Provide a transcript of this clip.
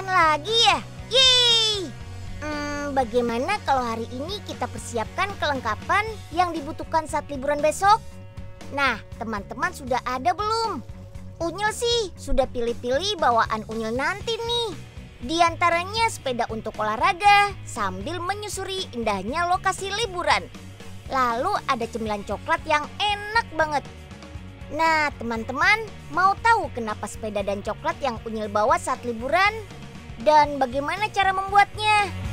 weekend lagi ya? Yeay! Bagaimana kalau hari ini kita persiapkan kelengkapan yang dibutuhkan saat liburan besok? Nah, teman-teman sudah ada belum? Unyil sih sudah pilih-pilih bawaan Unyil nanti nih. Di antaranya sepeda untuk olahraga sambil menyusuri indahnya lokasi liburan. Lalu ada cemilan coklat yang enak banget. Nah, teman-teman mau tahu kenapa sepeda dan coklat yang Unyil bawa saat liburan? Dan bagaimana cara membuatnya?